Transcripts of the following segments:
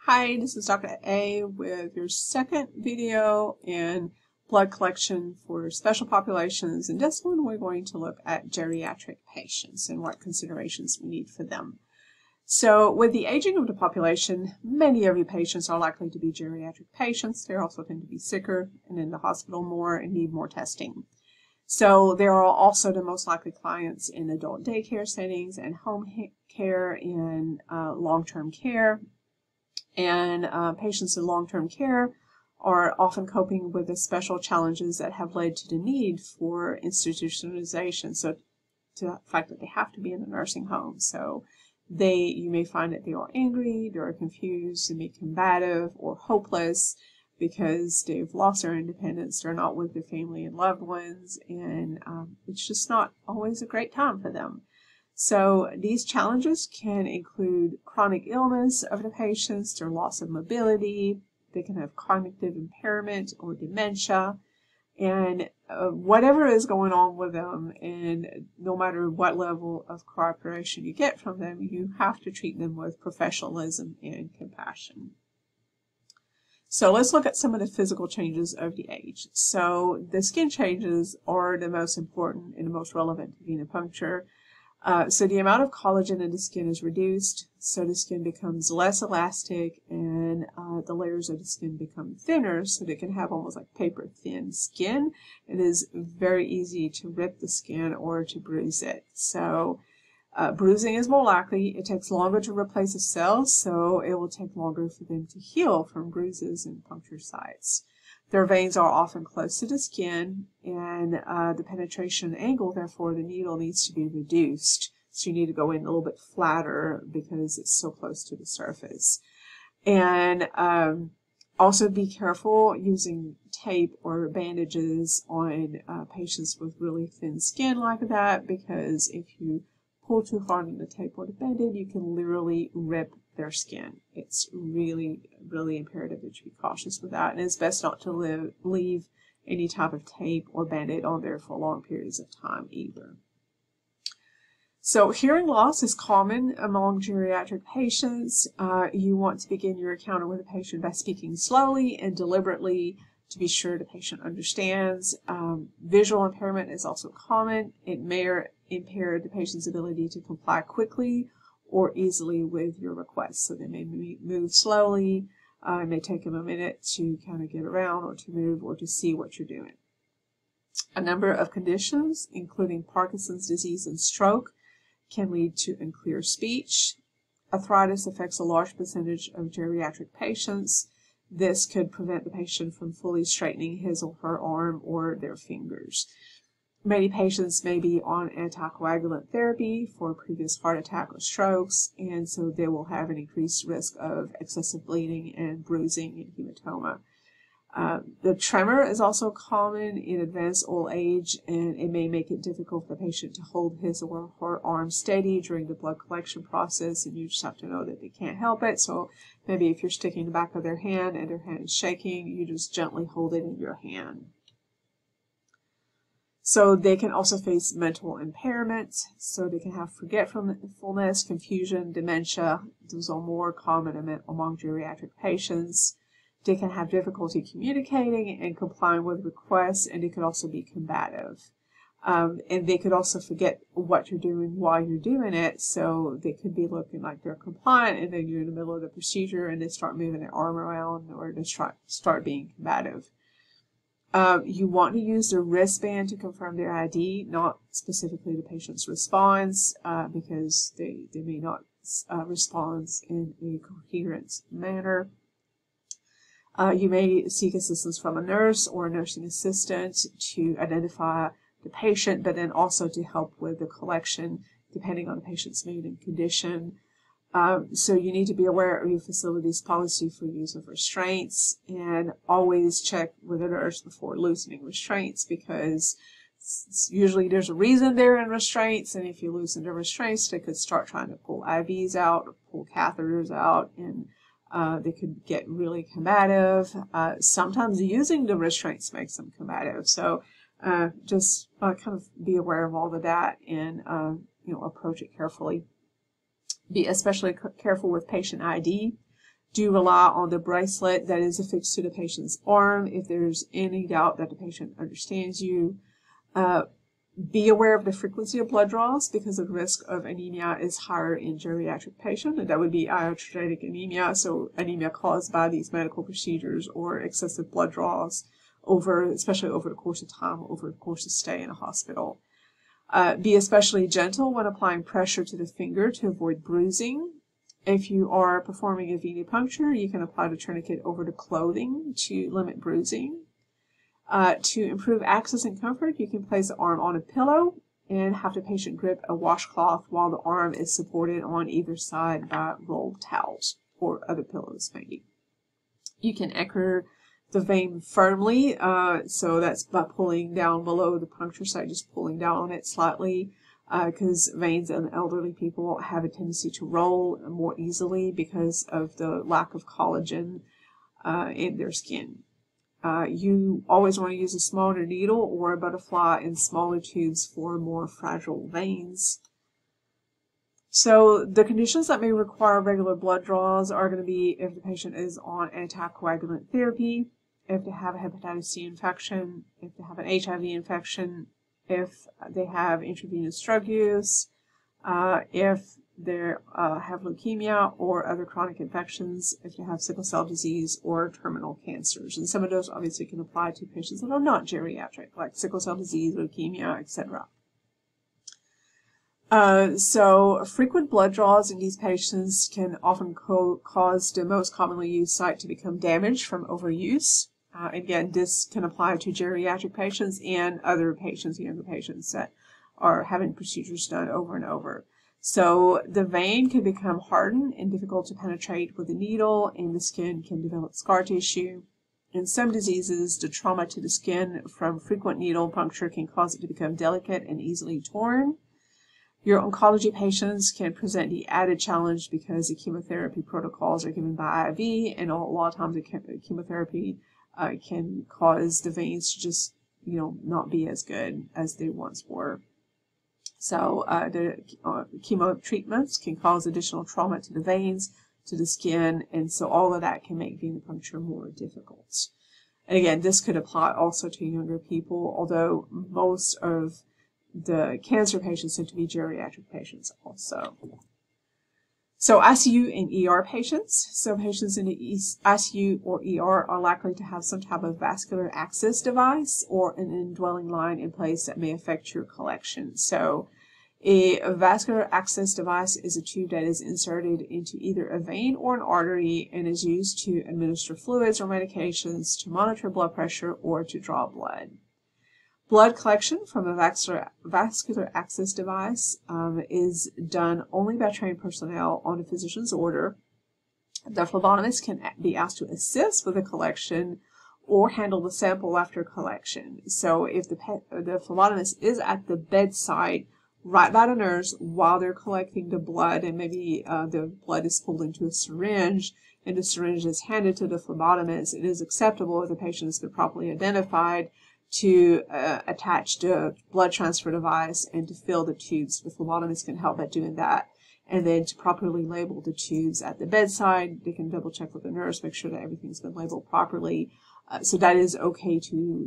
Hi, this is Dr. A with your second video in blood collection for special populations. In this one, we're going to look at geriatric patients and what considerations we need for them. So with the aging of the population, many of your patients are likely to be geriatric patients. They also tend to be sicker and in the hospital more and need more testing. So there are also the most likely clients in adult daycare settings and home care and long-term care. And patients in long-term care are often coping with the special challenges that have led to the need for institutionalization. So to the fact that they have to be in a nursing home. So you may find that they are angry, they are confused, they may be combative or hopeless because they've lost their independence, they're not with their family and loved ones, and it's just not always a great time for them. So these challenges can include chronic illness of the patients, their loss of mobility, they can have cognitive impairment or dementia, and whatever is going on with them, and no matter what level of cooperation you get from them, you have to treat them with professionalism and compassion. So let's look at some of the physical changes of the age. So the skin changes are the most important and the most relevant to venipuncture. So the amount of collagen in the skin is reduced, so the skin becomes less elastic, and the layers of the skin become thinner, so they can have almost like paper-thin skin. It is very easy to rip the skin or to bruise it. So bruising is more likely. It takes longer to replace the cells, so it will take longer for them to heal from bruises and puncture sites. Their veins are often close to the skin, and the penetration angle, therefore, the needle needs to be reduced. So you need to go in a little bit flatter because it's so close to the surface. And also be careful using tape or bandages on patients with really thin skin like that, because if you pull too hard on the tape or the bandage, you can literally rip their skin. It's really, really imperative that you be cautious with that, and it's best not to leave any type of tape or band-aid on there for long periods of time either. So hearing loss is common among geriatric patients. You want to begin your encounter with a patient by speaking slowly and deliberately to be sure the patient understands. Visual impairment is also common. It may impair the patient's ability to comply quickly or easily with your requests. So they may move slowly. It may take them a minute to kind of get around or to move or to see what you're doing. A number of conditions, including Parkinson's disease and stroke, can lead to unclear speech. Arthritis affects a large percentage of geriatric patients. This could prevent the patient from fully straightening his or her arm or their fingers. Many patients may be on anticoagulant therapy for previous heart attack or strokes, and so they will have an increased risk of excessive bleeding and bruising and hematoma. The tremor is also common in advanced old age, and it may make it difficult for the patient to hold his or her arm steady during the blood collection process, and you just have to know that they can't help it. So maybe if you're sticking the back of their hand and their hand is shaking, you just gently hold it in your hand. So they can also face mental impairment, so they can have forgetfulness, confusion, dementia. Those are more common among geriatric patients. They can have difficulty communicating and complying with requests, and they could also be combative. And they could also forget what you're doing while you're doing it, so they could be looking like they're compliant, and then you're in the middle of the procedure and they start moving their arm around or they start being combative. You want to use the wristband to confirm their ID, not specifically the patient's response, because they may not respond in a coherent manner. You may seek assistance from a nurse or a nursing assistant to identify the patient, but then also to help with the collection, depending on the patient's mood and condition. So you need to be aware of your facility's policy for use of restraints, and always check with a nurse before loosening restraints, because usually there's a reason they're in restraints, and if you loosen the restraints, they could start trying to pull IVs out or pull catheters out, and they could get really combative. Sometimes using the restraints makes them combative. So just kind of be aware of all of that and approach it carefully. Be especially careful with patient ID. Do rely on the bracelet that is affixed to the patient's arm if there's any doubt that the patient understands you. Be aware of the frequency of blood draws because the risk of anemia is higher in geriatric patients, and that would be iatrogenetic anemia, so anemia caused by these medical procedures or excessive blood draws especially over the course of time, over the course of stay in a hospital. Be especially gentle when applying pressure to the finger to avoid bruising. If you are performing a venipuncture, you can apply the tourniquet over the clothing to limit bruising. To improve access and comfort, you can place the arm on a pillow and have the patient grip a washcloth while the arm is supported on either side by rolled towels or other pillows maybe. You can anchor the vein firmly, so that's by pulling down below the puncture site, just pulling down on it slightly, because veins in elderly people have a tendency to roll more easily because of the lack of collagen in their skin. You always want to use a smaller needle or a butterfly in smaller tubes for more fragile veins. So the conditions that may require regular blood draws are going to be if the patient is on anticoagulant therapy, if they have a hepatitis C infection, if they have an HIV infection, if they have intravenous drug use, if they have leukemia or other chronic infections, if they have sickle cell disease or terminal cancers. And some of those obviously can apply to patients that are not geriatric, like sickle cell disease, leukemia, etc. So frequent blood draws in these patients can often cause the most commonly used site to become damaged from overuse. Again, this can apply to geriatric patients and other patients, younger patients that are having procedures done over and over. So the vein can become hardened and difficult to penetrate with a needle, and the skin can develop scar tissue. In some diseases, the trauma to the skin from frequent needle puncture can cause it to become delicate and easily torn. Your oncology patients can present the added challenge because the chemotherapy protocols are given by IV, and a lot of times the chemotherapy can cause the veins to just, not be as good as they once were. So the chemo treatments can cause additional trauma to the veins, to the skin, and so all of that can make venipuncture more difficult. And again, this could apply also to younger people, although most of the cancer patients tend to be geriatric patients also. So ICU and ER patients. So patients in the ICU or ER are likely to have some type of vascular access device or an indwelling line in place that may affect your collection. So a vascular access device is a tube that is inserted into either a vein or an artery and is used to administer fluids or medications, to monitor blood pressure, or to draw blood. Blood collection from a vascular access device is done only by trained personnel on a physician's order. The phlebotomist can be asked to assist with the collection or handle the sample after collection. So if the phlebotomist is at the bedside right by the nurse while they're collecting the blood, and maybe the blood is pulled into a syringe and the syringe is handed to the phlebotomist, it is acceptable if the patient has been properly identified to attach the blood transfer device and to fill the tubes. The phlebotomist can help at doing that. And then to properly label the tubes at the bedside, they can double check with the nurse, make sure that everything's been labeled properly. So that is okay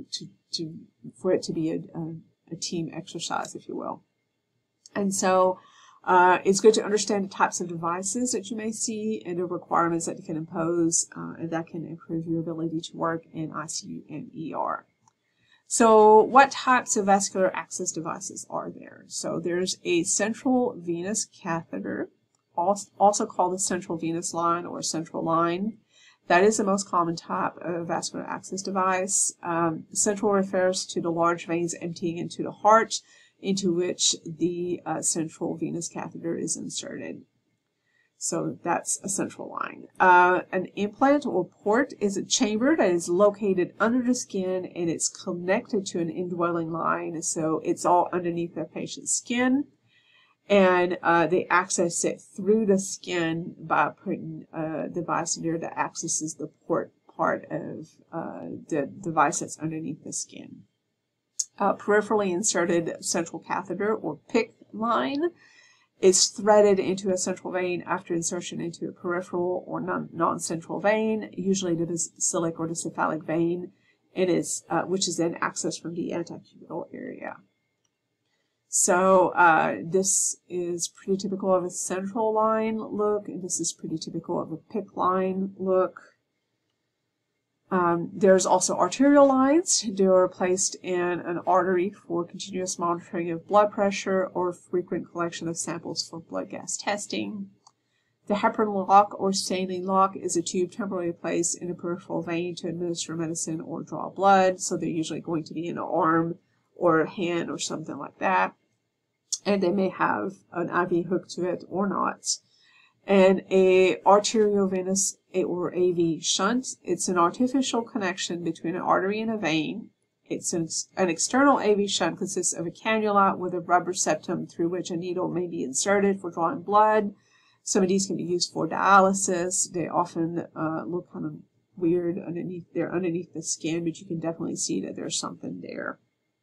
for it to be a team exercise, if you will. And so it's good to understand the types of devices that you may see and the requirements that you can impose, and that can improve your ability to work in ICU and ER. So what types of vascular access devices are there? So there's a central venous catheter, also called a central venous line or central line. That is the most common type of vascular access device. Central refers to the large veins emptying into the heart, into which the central venous catheter is inserted. So that's a central line. An implant or port is a chamber that is located under the skin and it's connected to an indwelling line. So it's all underneath the patient's skin. And they access it through the skin by putting a device in there that accesses the port part of the device that's underneath the skin. Peripherally inserted central catheter or PICC line It's threaded into a central vein after insertion into a peripheral or non-central vein, usually the basilic or the cephalic vein, which is then accessed from the antecubital area. So this is pretty typical of a central line look, and this is pretty typical of a PICC line look. There's also arterial lines. They are placed in an artery for continuous monitoring of blood pressure or frequent collection of samples for blood gas testing. The heparin lock or saline lock is a tube temporarily placed in a peripheral vein to administer medicine or draw blood. So they're usually going to be in an arm or a hand or something like that. And they may have an IV hooked to it or not. And a arteriovenous or AV shunt, it's an artificial connection between an artery and a vein. It's an external AV shunt consists of a cannula with a rubber septum through which a needle may be inserted for drawing blood. Some of these can be used for dialysis. They often look kind of weird underneath. They're underneath the skin, but you can definitely see that there's something there.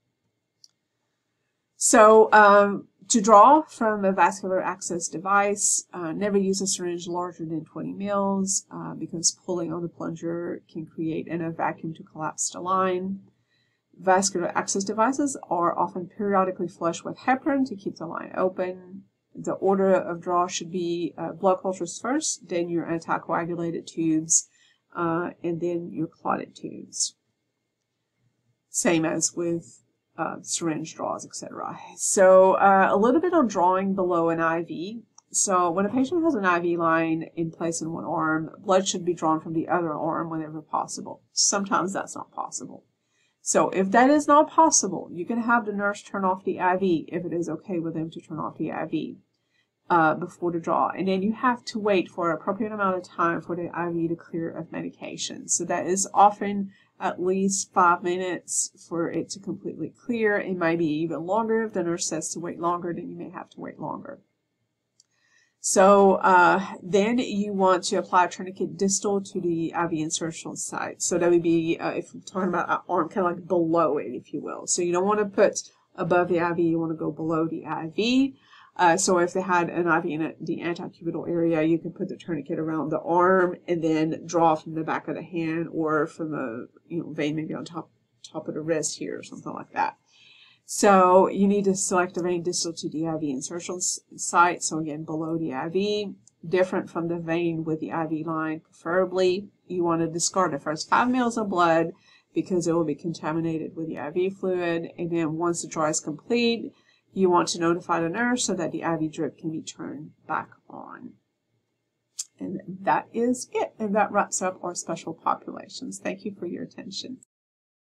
So to draw from a vascular access device, never use a syringe larger than 20 mils because pulling on the plunger can create a vacuum to collapse the line. Vascular access devices are often periodically flushed with heparin to keep the line open. The order of draw should be blood cultures first, then your anticoagulated tubes, and then your clotted tubes. Same as with syringe draws, etc. So a little bit on drawing below an IV. So when a patient has an IV line in place in one arm, blood should be drawn from the other arm whenever possible. Sometimes that's not possible. So if that is not possible, you can have the nurse turn off the IV if it is okay with them to turn off the IV before the draw. And then you have to wait for an appropriate amount of time for the IV to clear of medication. So that is often at least 5 minutes for it to completely clear. It might be even longer. If the nurse says to wait longer, then you may have to wait longer. So then you want to apply a tourniquet distal to the IV insertion site. So that would be, if we're talking about an arm, kind of like below it, if you will. So you don't want to put above the IV, you want to go below the IV. So if they had an IV in the antecubital area, you can put the tourniquet around the arm and then draw from the back of the hand or from a vein maybe on top of the wrist here or something like that. So you need to select a vein distal to the IV insertion site. So again, below the IV, different from the vein with the IV line. Preferably, you want to discard the first 5 mils of blood because it will be contaminated with the IV fluid. And then once the draw is complete, you want to notify the nurse so that the IV drip can be turned back on. And that is it. And that wraps up our special populations. Thank you for your attention.